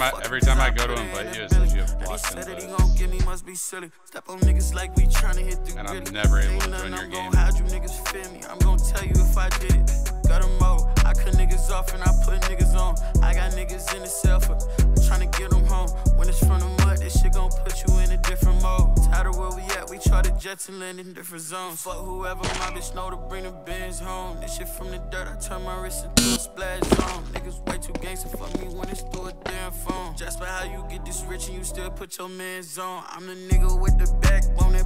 I go to invite you, it says you have blocked invites. Step on niggas like we tryna hit the And I'm never able to join your game. How'd you niggas feel me? I'm gonna tell you if I did it. Got them all. I cut niggas off and I put niggas on. I got niggas in the cell for tryna get them home. When it's from the mud, this shit gon' put you in a different mode. Tired of where we at, we try to jets and land in different zones. Fuck whoever, my bitch know to bring the Benz home. This shit from the dirt, I turn my wrist into a splash zone. Niggas way too gangster for me when it's through a damn phone. Just by how you get this rich and you still put your mans on. I'm the nigga with the backbone that